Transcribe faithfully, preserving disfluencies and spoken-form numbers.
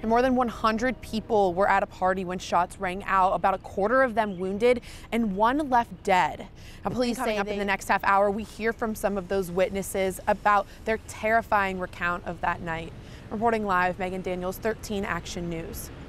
And more than one hundred people were at a party when shots rang out, about a quarter of them wounded and one left dead. Now, police coming up in the next half hour, we hear from some of those witnesses about their terrifying recount of that night. Reporting live, Megan Daniels, thirteen Action News.